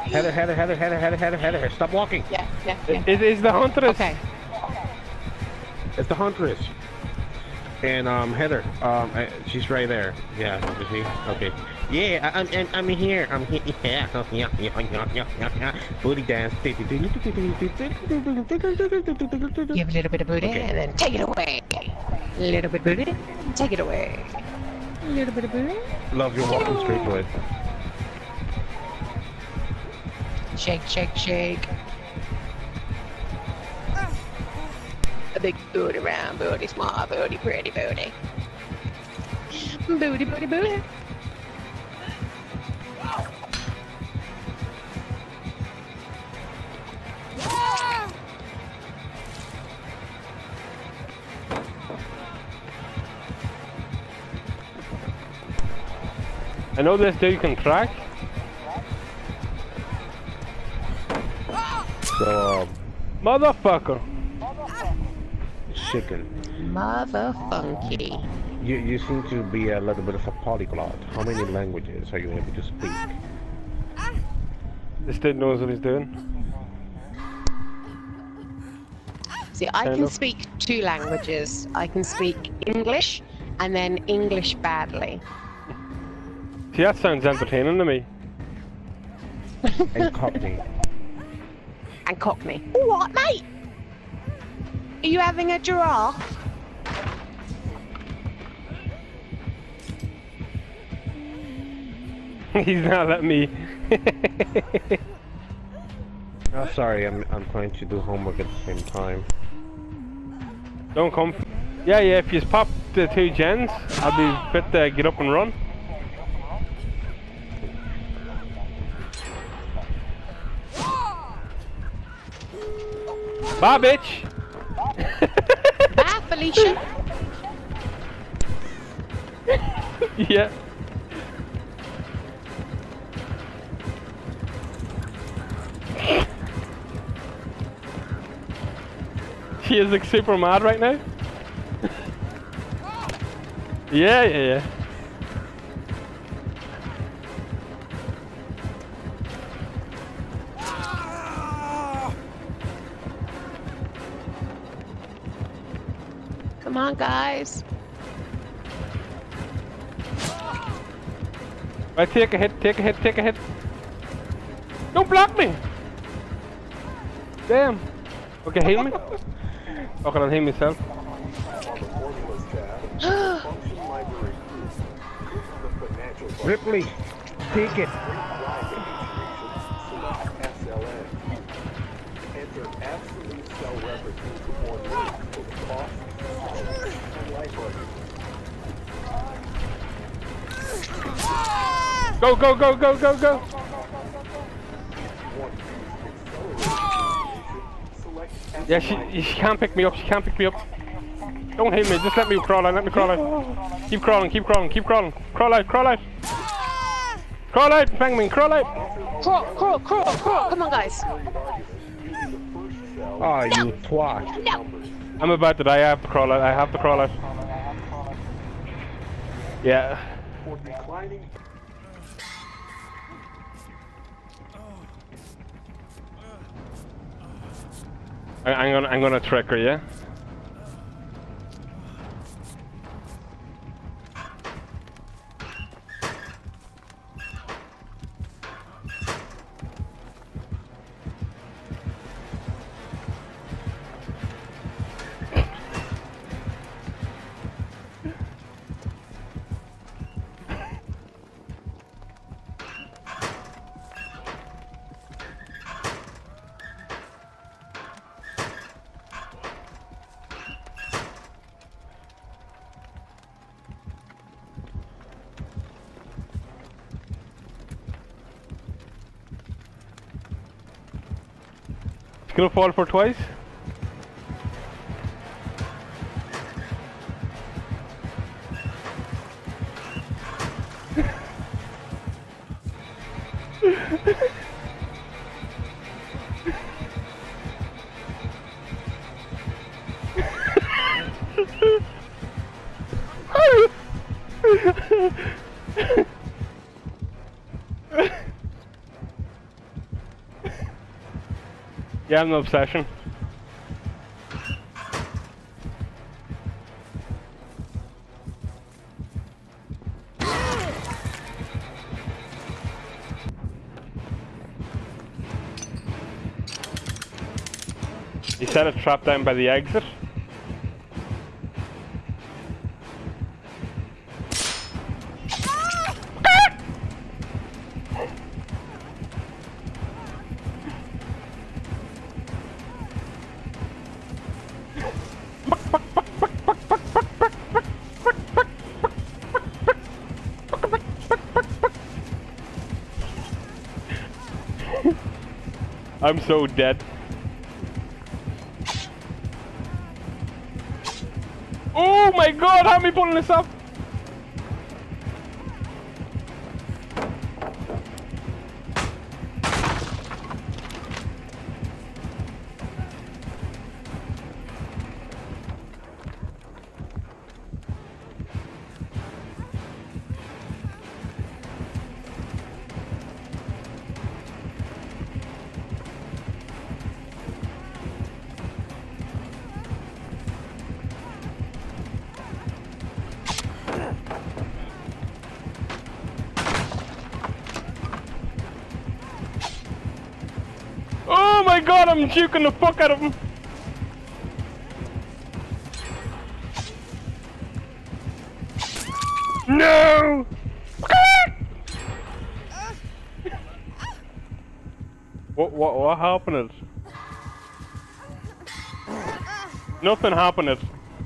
Heather, stop walking. Yeah. Is the huntress? Okay. It's the huntress. And Heather, she's right there. Yeah, you see? Okay. Yeah, I'm here. I'm here. Yeah. Booty dance. Give a little bit of booty and then take it away. A little bit of booty, take it away. A little bit of booty. Love, you're walking straight to it. Shake. A big booty, round booty, small booty, pretty booty. Booty. I know this dude can track. So, Motherfucker. chicken. Motherfunky. You seem to be a little bit of a polyglot. How many languages are you able to speak? This dude knows what he's doing. See, I can speak 2 languages. I can speak English and then English badly. See, that sounds entertaining to me. And Cockney. And Cockney. What, mate? Are you having a giraffe? He's not letting me. Oh, sorry, I'm trying to do homework at the same time. Don't come. Yeah, if you pop the 2 gens, I'll be fit to get up and run. Bye, bitch! Bye, Felicia. Yeah. She is like super mad right now. Yeah. Come on, guys. Right, take a hit. Don't block me! Damn. Okay, heal me. Okay, I'll heal myself. Ripley, take it. Go! Yeah, she can't pick me up. Don't hit me. Just let me crawl out. Keep crawling. Crawl out. Fangman, crawl out. Crawl. Come on, guys. Oh, you twat. No. I'm about to die. I have to crawl out. Yeah. I'm gonna trick her, yeah? Gonna fall for twice? Yeah, I'm an obsession. He set a trap down by the exit. I'm so dead. Oh my god, how am I pulling this up? Oh my god, I'm juking the fuck out of him. No! What happened? Nothing happened.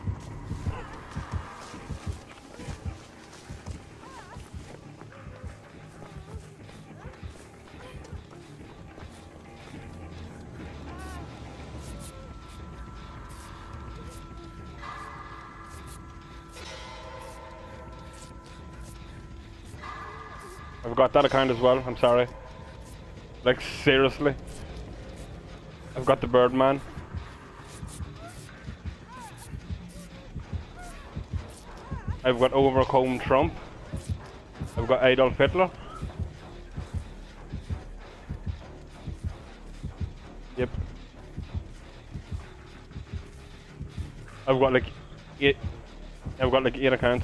I've got that account as well, I'm sorry. Like, seriously. I've got the Birdman. I've got Overcome Trump. I've got Adolf Hitler. Yep. I've got like 8 accounts.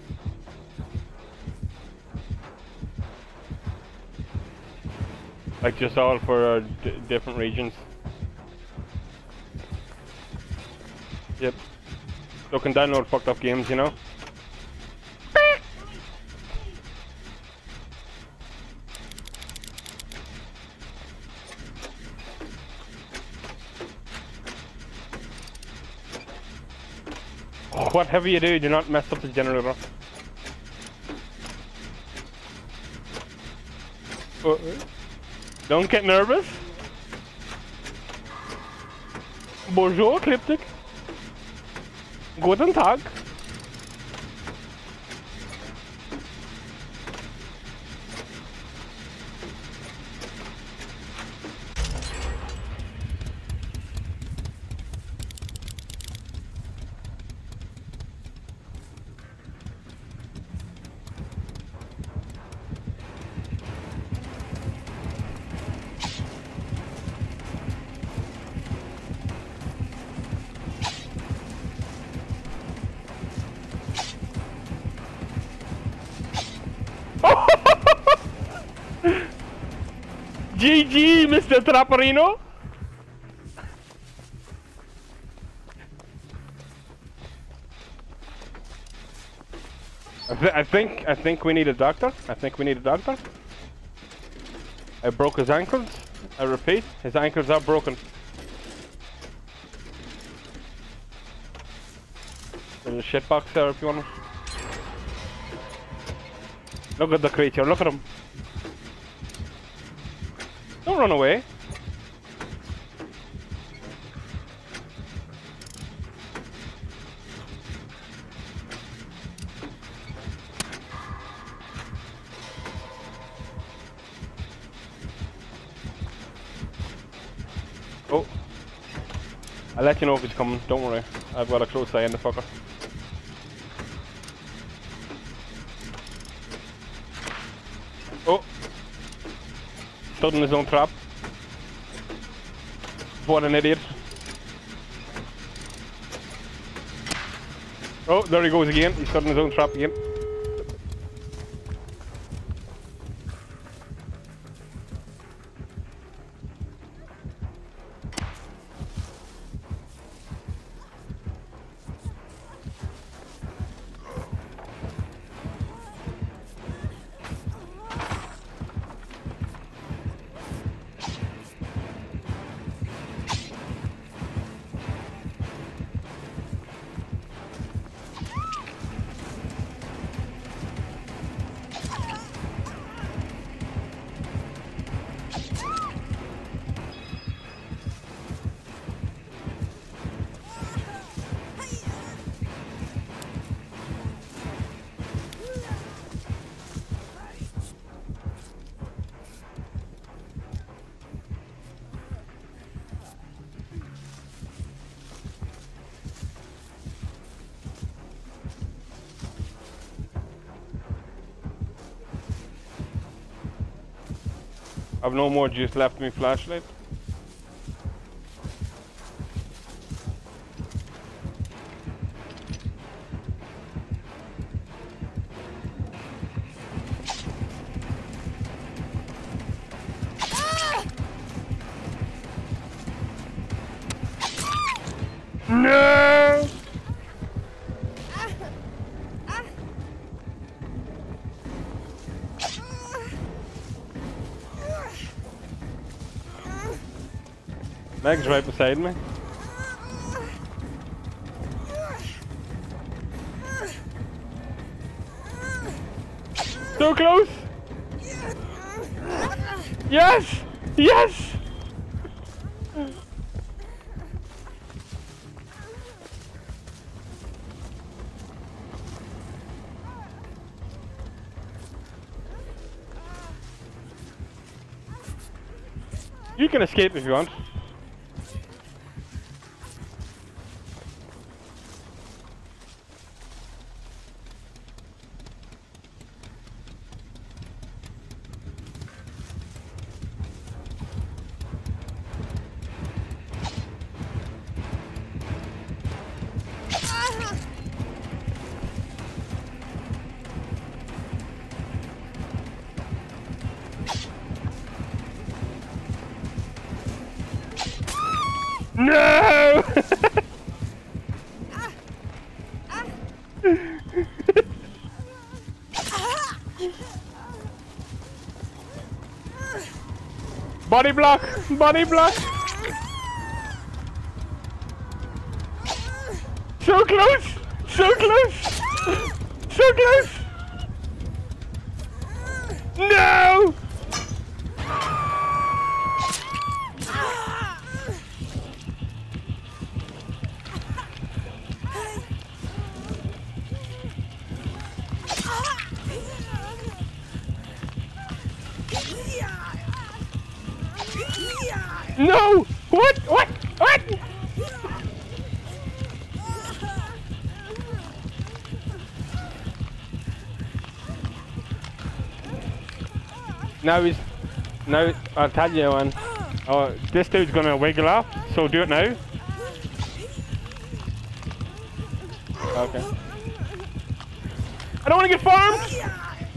Like just all for different regions. Yep. So can download fucked up games, you know? Whatever you do not mess up the generator. Don't get nervous. Bonjour, Ecliptic. Guten Tag. GG, Mr. Trapperino. I think we need a doctor. I think we need a doctor. I broke his ankles. I repeat, his ankles are broken. There's a shit box there if you want. Look at the creature. Look at him. Don't run away. Oh. I'll let you know if he's coming. Don't worry. I've got a close eye on the fucker. Oh. Stood in his own trap. What an idiot. Oh, there he goes again. He's stood in his own trap again. I've no more juice left in my flashlight. No! Meg's right beside me. So close! Yes! Yes! You can escape if you want. No! Body block! Body block! So close! So close! So close! No! No! What? What? What? Now I'll tell you one. Oh, this dude's gonna wiggle up, so do it now. Okay. I don't wanna get farmed!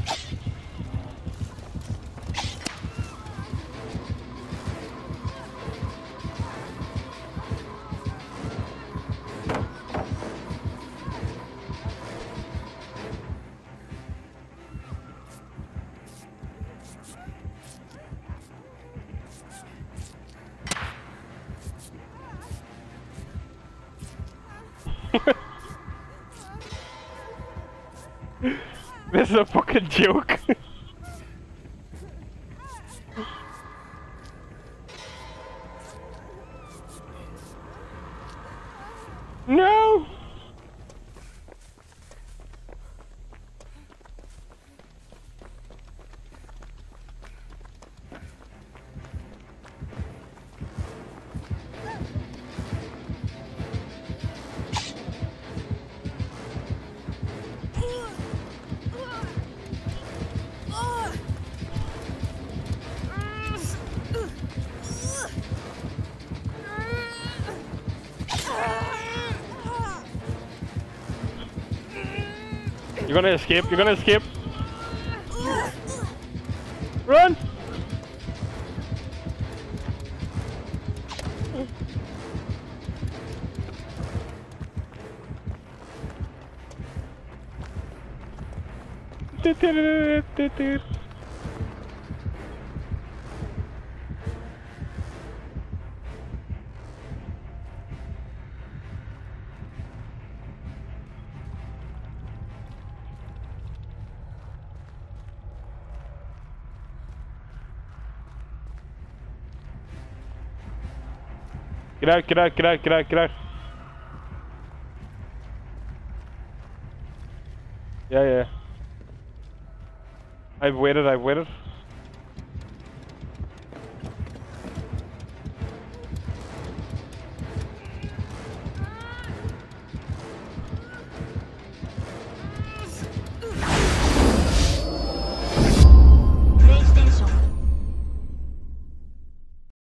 This is a fucking joke. No! You're gonna escape. You're gonna escape. Run! Get out, get out, get out, get out, get out. Yeah, yeah. I've waited, I've waited.